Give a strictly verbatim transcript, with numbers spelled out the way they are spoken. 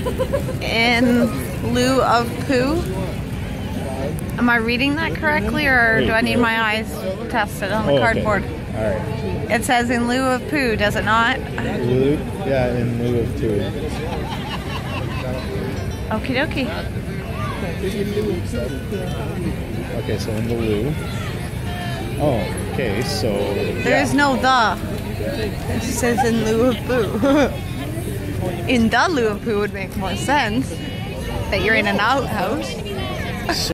In lieu of poo. Am I reading that correctly, or do I need my eyes tested on the oh, cardboard? Okay. All right. It says in lieu of poo, does it not? Lieu? Yeah, in lieu of poo. Okie dokie. Okay, so in the lieu. Oh, okay, so... There yeah. is no the. It says in lieu of poo. In the lieu of poo would make more sense. That you're in an outhouse.